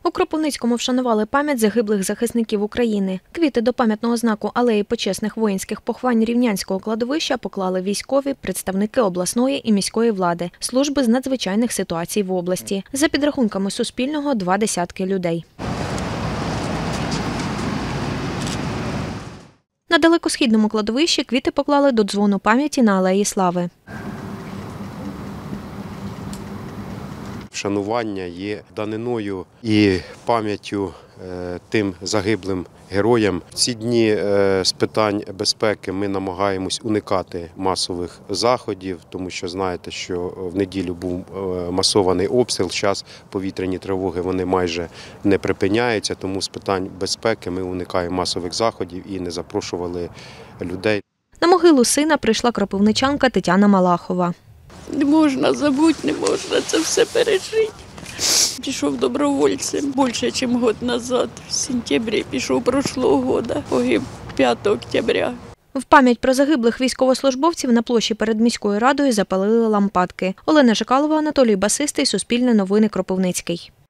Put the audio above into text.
У Кропивницькому вшанували пам'ять загиблих захисників України. Квіти до пам'ятного знаку алеї почесних воїнських поховань Рівнянського кладовища поклали військові, представники обласної і міської влади, служби з надзвичайних ситуацій в області. За підрахунками Суспільного – 20 людей. На далекосхідному кладовищі квіти поклали до дзвону пам'яті на Алеї Слави. Вшанування є даниною і пам'яттю тим загиблим героям. В ці дні з питань безпеки ми намагаємось уникати масових заходів, тому що знаєте, що в неділю був масований обстріл, зараз повітряні тривоги вони майже не припиняються, тому з питань безпеки ми уникаємо масових заходів і не запрошували людей. На могилу сина прийшла кропивничанка Тетяна Малахова. Не можна забути, не можна це все пережити. Пішов добровольцем більше, ніж рік назад. В сентябрі пішов прошлого року, погиб 5 октября. В пам'ять про загиблих військовослужбовців на площі перед міською радою запалили лампадки. Олена Жикалова, Анатолій Басистий, Суспільне новини, Кропивницький.